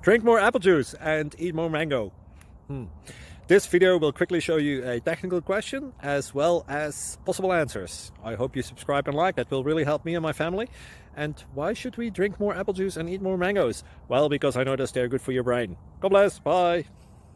Drink more apple juice and eat more mango. This video will quickly show you a technical question as well as possible answers. I hope you subscribe and like, that will really help me and my family. And why should we drink more apple juice and eat more mangoes? Well, because I noticed they're good for your brain. God bless, bye!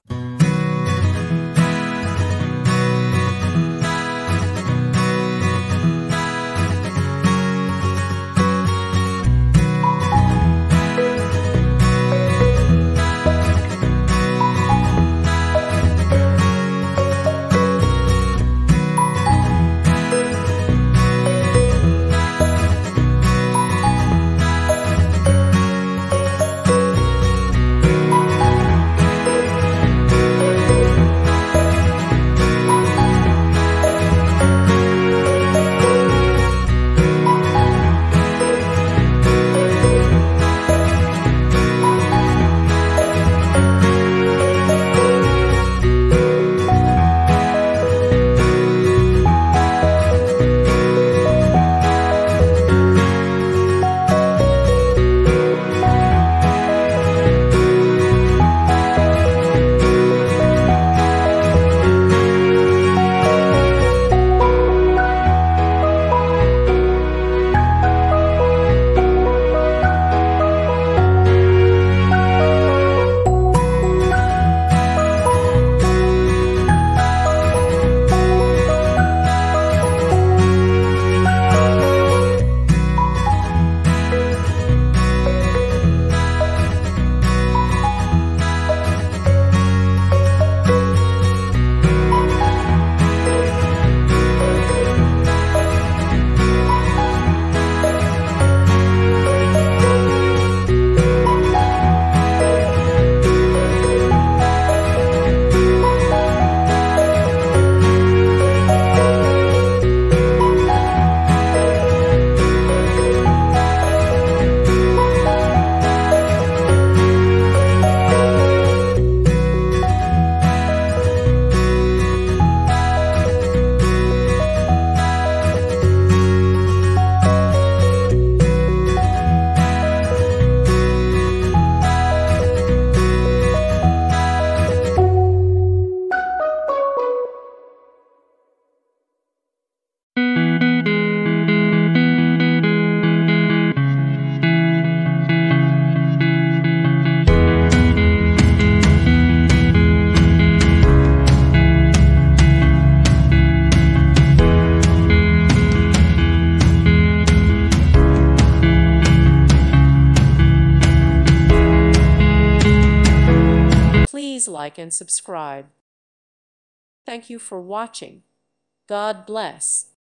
Please like and subscribe. Thank you for watching. God bless.